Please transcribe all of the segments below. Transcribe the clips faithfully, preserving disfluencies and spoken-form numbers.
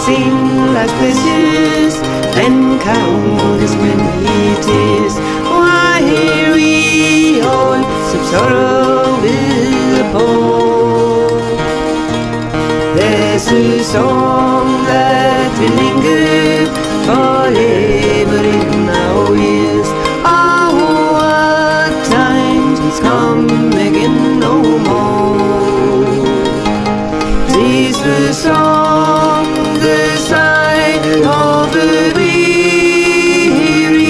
sin like pleasures and countless many tears. Why we all some sorrow will pour. There's a song that will linger forever in our ears. Oh, what times come again no more. Tis the song, the sigh of a weary.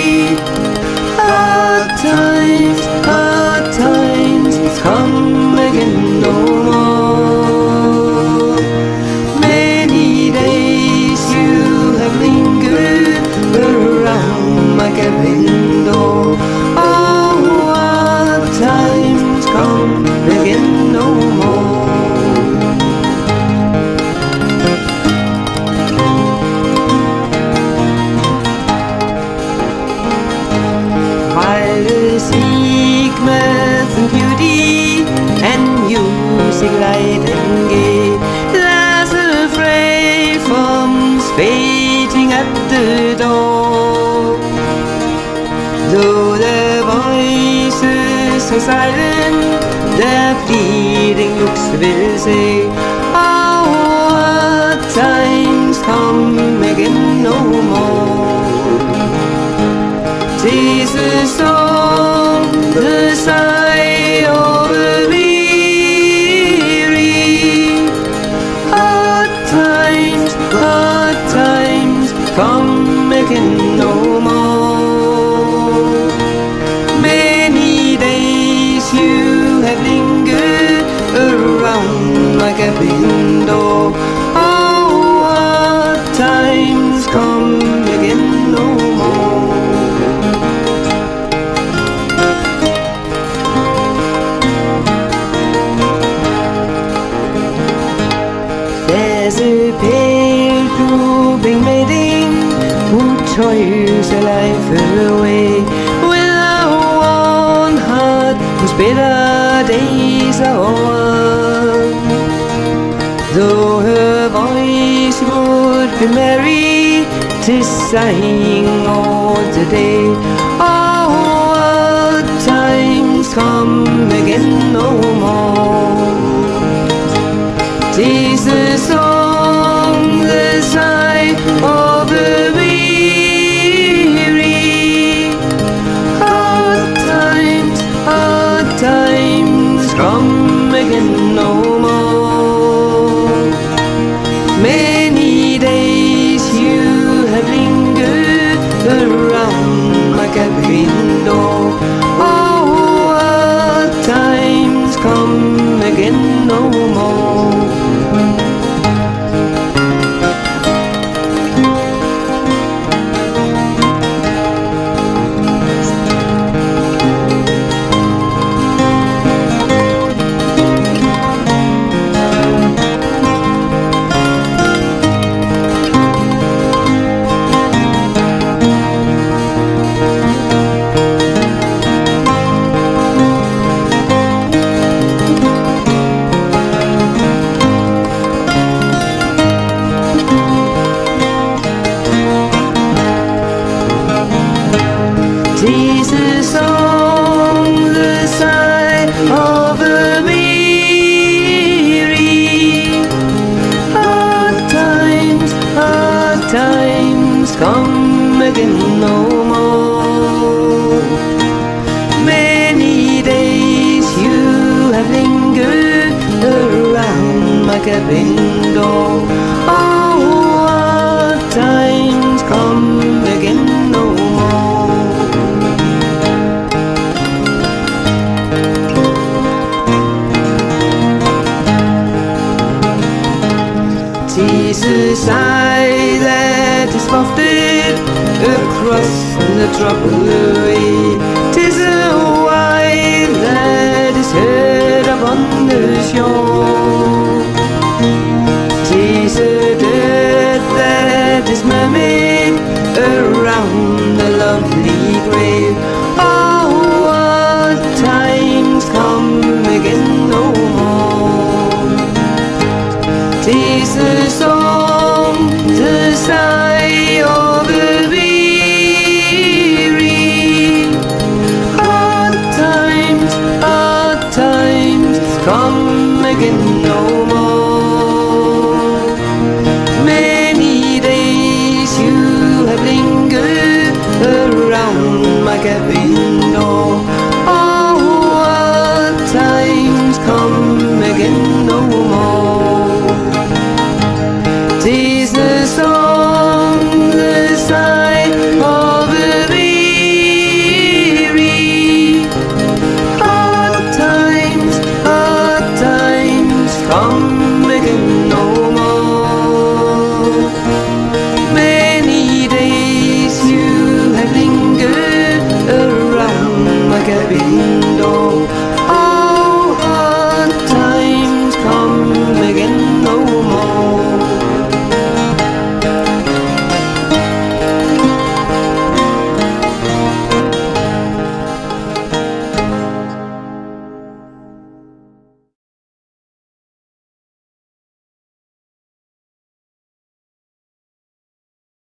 Hard times, hard times come again no more. Many days you have lingered around my cabin door. Oh, what times come again no more. While the seek mirth and beauty and music light and gay, there's a fray from fading at the door. Though their voices are silent, their pleading looks will say, oh, what times come again no more. Tis the song, the sigh of a weary. Hard times, hard times come again no more. Many days you have lingered around my cabin door. Oh, what times come again no more. There's a pale drooping maiden who toils her life away, with a worn heart whose bitter days are o'er. Though her voice would be merry, 'tis sighing all the day. Oh, what times come again no more. 'Tis the song, the sigh of a weary. Hard times, hard times come again no more. Many days you have lingered around my cabin door. Oh, what times come again no more. Tis the song, the sigh of a weary. Hard times, hard times come again no more. Many days you have lingered around my cabin door. Oh, what times come again no more. Tis the sigh that is wafted across the troubled way. 'Tis a wail that is heard upon the shore. 'Tis a dirge that is murmured around the lovely grave. Oh, what times come again no more. 'Tis the song, 'Tis the song, the sigh of a weary. Hard times, hard times, come again no more. Many days you have lingered around my cabin door,